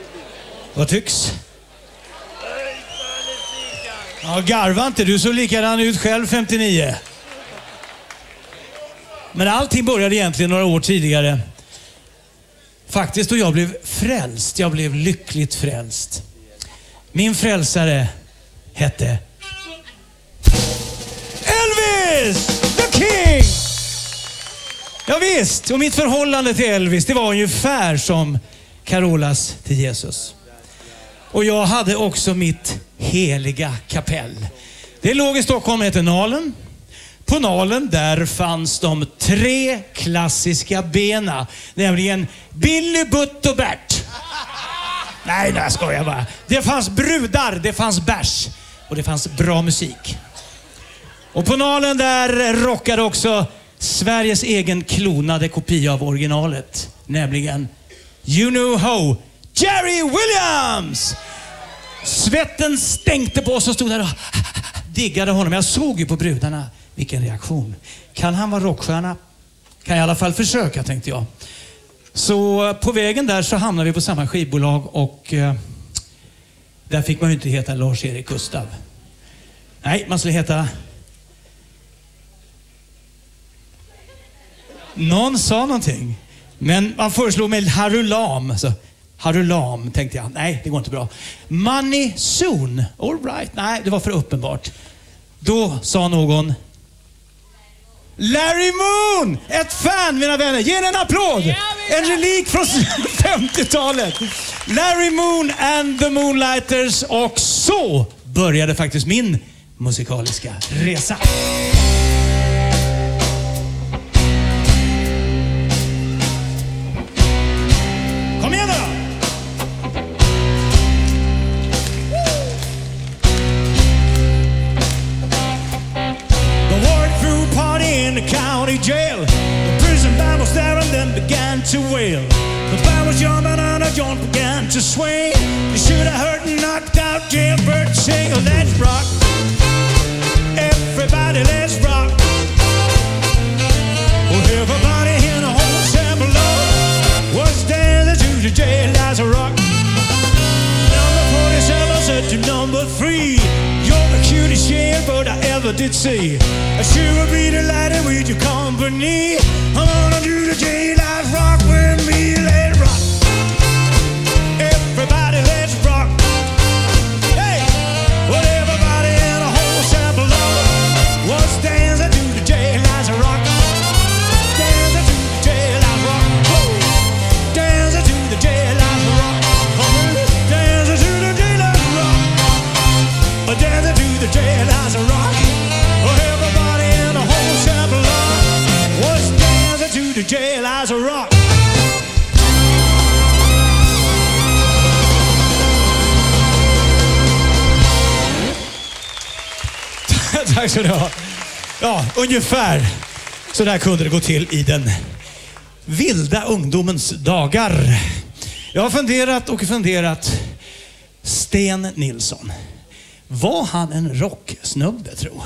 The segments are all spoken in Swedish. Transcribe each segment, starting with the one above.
Vad tycks? Ja, garva inte. Du såg likadan ut själv 59. Men allting började egentligen några år tidigare. Faktiskt då jag blev frälst. Jag blev lyckligt frälst. Min frälsare hette Elvis the King! Ja, visst, och mitt förhållande till Elvis, det var ungefär som Carolas till Jesus. Och jag hade också mitt heliga kapell. Det låg i Stockholm, hette Nalen. På Nalen där fanns de 3 klassiska bena, nämligen Billy, Butt och Bert. Nej, jag skojar bara. Det fanns brudar, det fanns bärs och det fanns bra musik. Och på Nalen där rockade också Sveriges egen klonade kopia av originalet, nämligen You Know How, Jerry Williams. Svetten stänkte på oss och stod där och diggade honom. Jag såg ju på brudarna vilken reaktion. Kan han vara rockstjärna? Kan jag i alla fall försöka, tänkte jag. Så på vägen där så hamnade vi på samma skivbolag och där fick man ju inte heta Lars-Erik Gustav. Nej, man skulle heta... Någon sa någonting. Men man föreslog mig Harulam. Så Harulam tänkte jag. Nej, det går inte bra. Money Soon. All right. Nej, det var för uppenbart. Då sa någon... Larry Moon! Ett fan, mina vänner. Ge en applåd! En relik från 50-talet. Larry Moon and the Moonlighters. Och så började faktiskt min musikaliska resa. Kom igen då! In the county jail, the prison band was there and then began to wail. The band was jumping and the joint began to swing. You should have heard and knocked out Jailbird sing. Oh, let's rock, everybody, let's rock. Oh, everybody in the whole cell below was dancing to the jail as a rock. Number 47 said to number 3, you're the cutest jailbird I ever did see. I sure would be delighted with your company. I'm gonna do the jailhouse rock with me. Let's rock. Everybody, let's rock. Hey, well, everybody in the whole cell below was dancing to the jailhouse rock. Dancing to the jailhouse rock. Whoa. Dancing to the jailhouse rock. Dancing to the jailhouse rock. Dancing to the jailhouse rock. Everybody in the whole cell below was dancing to the jailhouse rock. Tack så du ha. Ja, ungefär så där kunde det gå till i den vilda ungdomens dagar. Jag har funderat och funderat. Sten Nilsson. Var han en rocksnubbe, tro?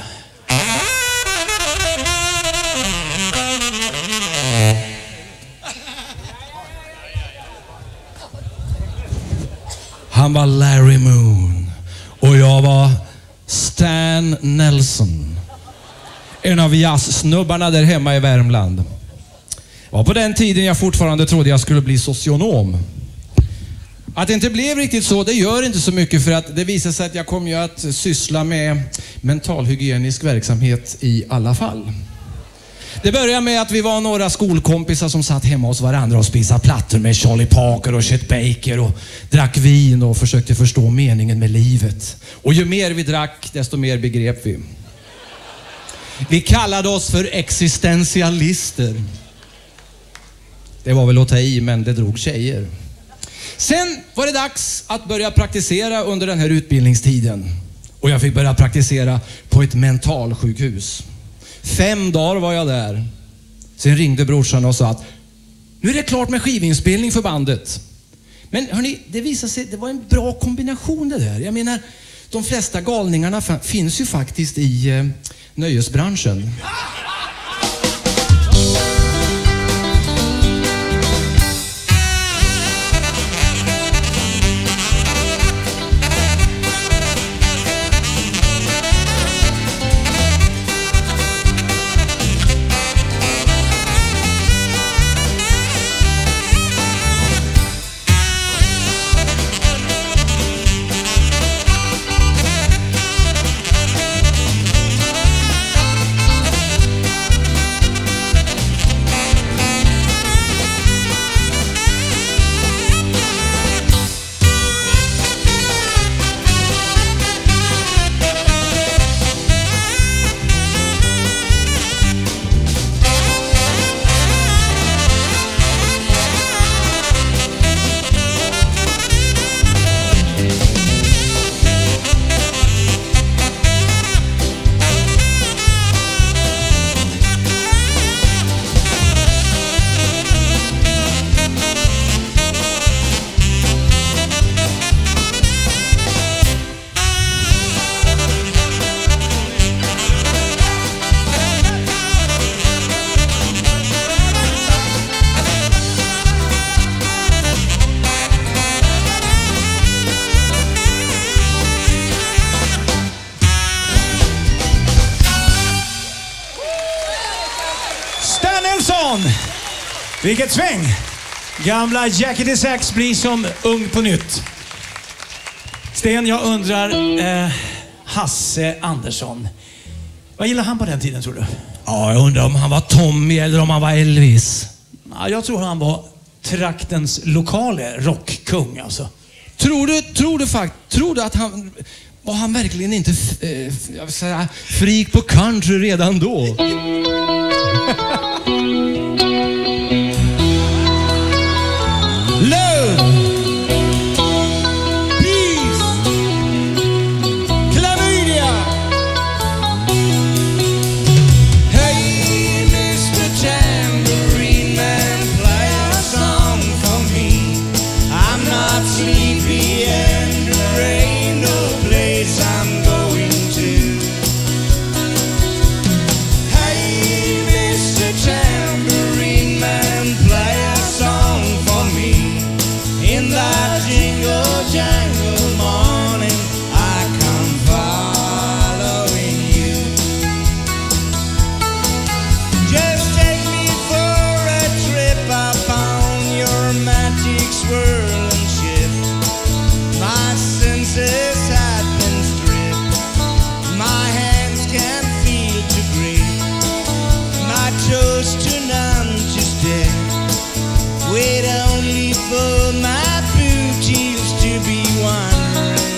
Han var Larry Moon och jag var Stan Nelson. En av jazzsnubbarna där hemma i Värmland. Det var på den tiden jag fortfarande trodde jag skulle bli socionom. Att det inte blev riktigt så, det gör inte så mycket, för att det visar sig att jag kommer ju att syssla med mentalhygienisk verksamhet i alla fall. Det började med att vi var några skolkompisar som satt hemma hos varandra och spisade plattor med Charlie Parker och Chet Baker och drack vin och försökte förstå meningen med livet. Och ju mer vi drack, desto mer begrep vi. Vi kallade oss för existentialister. Det var väl att ta i, men det drog tjejer. Sen var det dags att börja praktisera under den här utbildningstiden. Och jag fick börja praktisera på ett mentalsjukhus. 5 dagar var jag där. Sen ringde brorsan och sa att nu är det klart med skivinspelning för bandet. Men hörni, det visade sig, det var en bra kombination det där. Jag menar, de flesta galningarna finns ju faktiskt i nöjesbranschen. Vilket sväng! Gamla Jackie the Sax blir som ung på nytt. Sten, jag undrar, Hasse Andersson. Vad gillar han på den tiden, tror du? Ja, jag undrar om han var Tommy eller om han var Elvis. Ja, jag tror han var traktens lokale rockkung, alltså. Tror du att han... Var han verkligen inte jag vill säga, freak på country redan då? Love, peace, chlamydia. Hey, Mr. Tambourine Man, play a song for me. I'm not sleepy and there ain't no place I'm going to. Hey, Mr. Tambourine Man, play a song for me. In that jingle jangle morning, I come following you. Just take me for a trip upon your magic swirling ship. My senses had been stripped. My hands can't feel to grip. My toes too numb to step. Wait only for my booties to be wandering.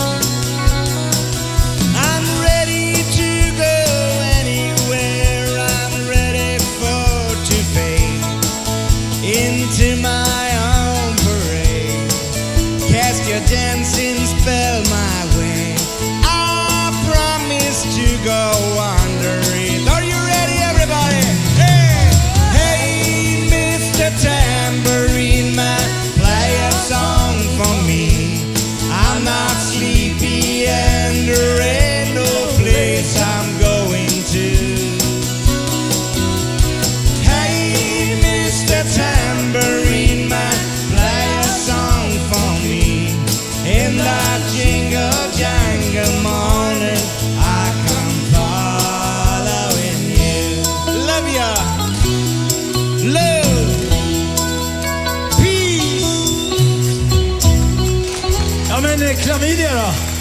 I'm ready to go anywhere. I'm ready for to fade into my own parade. Cast your dancing spell my way. I promise to go wandering. Are you ready, everybody? Hey, hey, Mr. Tambourine Man, play a song for me. I'm not sleepy and there ain't no place I'm going to. Hey, Mr. Tambourine Man, play a song for me. In that jingle jangle morning, I come following you. Love ya. Love. Peace. Ja, men klamydia då?